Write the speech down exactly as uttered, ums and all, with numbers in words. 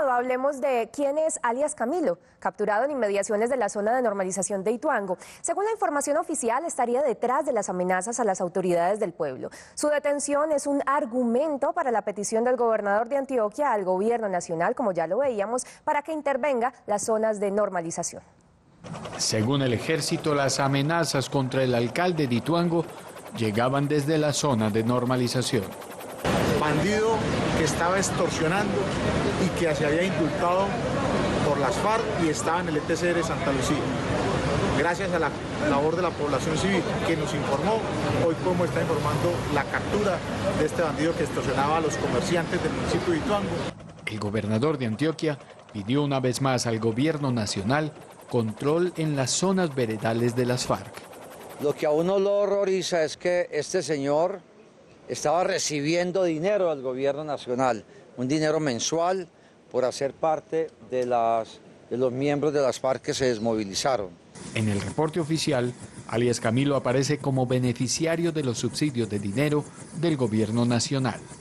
lado, hablemos de quién es alias Camilo, capturado en inmediaciones de la zona de normalización de Ituango. Según la información oficial, estaría detrás de las amenazas a las autoridades del pueblo. Su detención es un argumento para la petición del gobernador de Antioquia al gobierno nacional, como ya lo veíamos, para que intervenga las zonas de normalización. Según el ejército, las amenazas contra el alcalde de Ituango llegaban desde la zona de normalización. Bandido que estaba extorsionando y que se había indultado por las FARC y estaba en el E T C R Santa Lucía. Gracias a la labor de la población civil que nos informó, hoy como está informando la captura de este bandido que extorsionaba a los comerciantes del municipio de Ituango. El gobernador de Antioquia pidió una vez más al gobierno nacional control en las zonas veredales de las FARC. Lo que a uno lo horroriza es que este señor estaba recibiendo dinero del gobierno nacional, un dinero mensual por hacer parte de, las, de los miembros de las FARC que se desmovilizaron. En el reporte oficial, alias Camilo aparece como beneficiario de los subsidios de dinero del gobierno nacional.